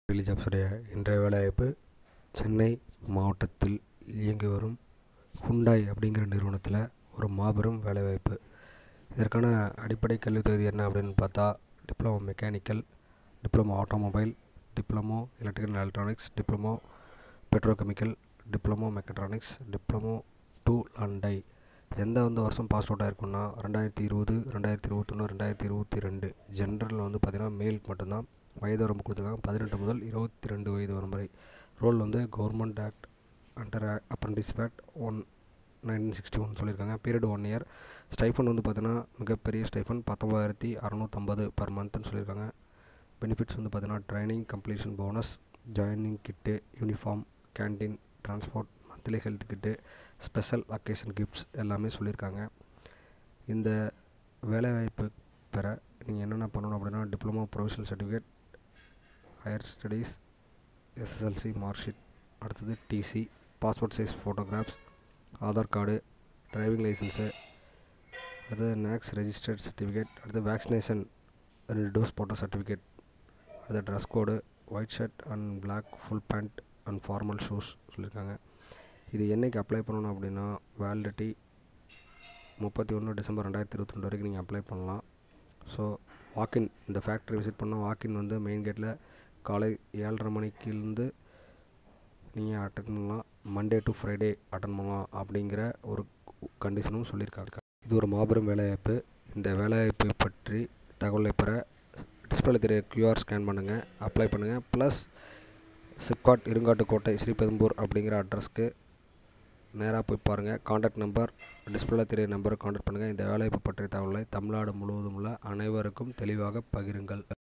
Daily ஜாப்ஸுடைய இன்றைய வேலைவாய்ப்பு சென்னை மாவட்டத்தில் இயங்கி வரும் ஹுண்டாய் அப்படிங்கிற நிறுவனத்தில் ஒரு மாபெரும் வேலைவாய்ப்பு. இதற்கான அடிப்படை கல்வி தகுதி என்ன அப்படின்னு பார்த்தா, diploma mechanical, diploma automobile, diploma electrical and electronics, diploma petrochemical, diploma mechatronics, diploma tool and die. எந்த வருஷம் பாஸ் அவுட் ஆகிருக்குன்னா 2020, 2021, 2022. ஜென்ரலில் பார்த்தீங்கன்னா மேலுக்கு மட்டும்தான் வயது வரம்பு கொடுத்துருக்காங்க. 18 முதல் 22 வயது வரும் வரை. Role government act under apprentice act 1961 சொல்லியிருக்காங்க. Period 1 year. ஸ்டைஃபன் பார்த்தீங்கன்னா மிகப்பெரிய ஸ்டைஃபன் 19,650 பர் மந்த்னு சொல்லியிருக்காங்க. பெனிஃபிட்ஸ் பார்த்தீங்கன்னா training, completion bonus, joining kit, uniform, canteen, transport, monthly health kit, special occasion gifts எல்லாமே சொல்லியிருக்காங்க. இந்த வேலைவாய்ப்பு பெற நீங்கள் என்னென்ன பண்ணணும் அப்படின்னா, diploma professional certificate, higher studies, SSLC mark sheet, அடுத்தது TC, passport size photographs, Aadhaar card, driving licence, அடுத்தது நேக்ஸ் ரெஜிஸ்டர்ட் சர்டிஃபிகேட், அடுத்து வேக்சினேஷன் 2 டோஸ் போட்ட சர்டிஃபிகேட், அடுத்து dress code white shirt and black full pant and formal shoes சொல்லியிருக்காங்க. இது என்றைக்கு apply பண்ணணும் அப்படின்னா, வேலிடிட்டி 31 டிசம்பர் 2022 வரைக்கும் நீங்கள் அப்ளை பண்ணலாம். ஸோ வாக்கின், இந்த ஃபேக்ட்ரி விசிட் பண்ணால் வாக்கின் மெயின் கேட்டில் காலை 7:30 மணிக்கிலேருந்து நீங்கள் அட்டன் பண்ணலாம். மண்டே டு ஃப்ரைடே அட்டன் பண்ணலாம் அப்படிங்கிற ஒரு கண்டிஷனும் சொல்லியிருக்காங்க. இது ஒரு மாபெரும் வேலைவாய்ப்பு. இந்த வேலைவாய்ப்பை பற்றி தகவலை பெற டிஸ்பிளேல தெரிய QR ஸ்கேன் பண்ணுங்கள், அப்ளை பண்ணுங்கள். ப்ளஸ் சிப்காட் இருங்காட்டுக்கோட்டை ஸ்ரீபெரும்பூர் அப்படிங்கிற அட்ரஸ்க்கு நேராக போய் பாருங்கள். காண்டாக்ட் நம்பர் டிஸ்பிளேல தெரிய நம்பரை காண்டாக்ட் பண்ணுங்கள். இந்த வேலைவாய்ப்பு பற்றிய தகவலை தமிழ்நாடு முழுவதும் உள்ள அனைவருக்கும் தெளிவாக பகிருங்கள்.